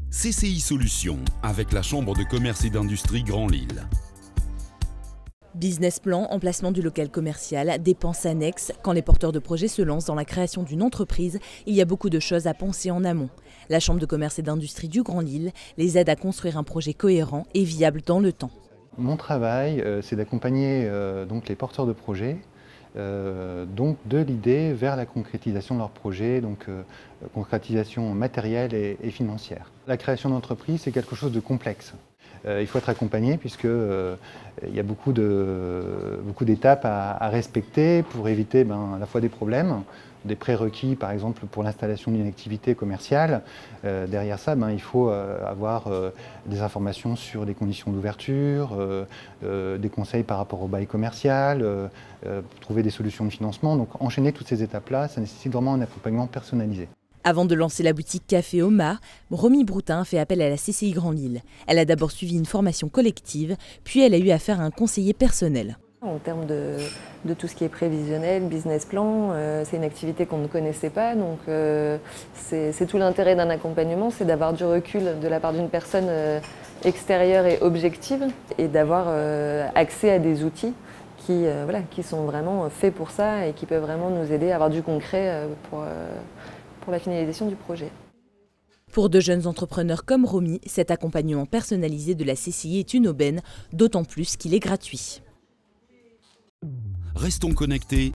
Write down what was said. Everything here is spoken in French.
CCI Solutions, avec la Chambre de commerce et d'industrie Grand Lille. Business plan, emplacement du local commercial, dépenses annexes. Quand les porteurs de projets se lancent dans la création d'une entreprise, il y a beaucoup de choses à penser en amont. La Chambre de commerce et d'industrie du Grand Lille les aide à construire un projet cohérent et viable dans le temps. Mon travail, c'est d'accompagner donc les porteurs de projets donc de l'idée vers la concrétisation de leur projet, donc concrétisation matérielle et financière. La création d'entreprise, c'est quelque chose de complexe. Il faut être accompagné puisqu'il y a beaucoup d'étapes à respecter pour éviter à la fois des problèmes, des prérequis par exemple pour l'installation d'une activité commerciale. Derrière ça, il faut avoir des informations sur les conditions d'ouverture, des conseils par rapport au bail commercial, trouver des solutions de financement. Donc enchaîner toutes ces étapes-là, ça nécessite vraiment un accompagnement personnalisé. Avant de lancer la boutique Café Oma, Romy Broutin a fait appel à la CCI Grand Lille. Elle a d'abord suivi une formation collective, puis elle a eu affaire à un conseiller personnel. En termes de tout ce qui est prévisionnel, business plan, c'est une activité qu'on ne connaissait pas, donc c'est tout l'intérêt d'un accompagnement, c'est d'avoir du recul de la part d'une personne extérieure et objective et d'avoir accès à des outils qui sont vraiment faits pour ça et qui peuvent vraiment nous aider à avoir du concret pour la finalisation du projet. Pour de jeunes entrepreneurs comme Romy, cet accompagnement personnalisé de la CCI est une aubaine, d'autant plus qu'il est gratuit. Restons connectés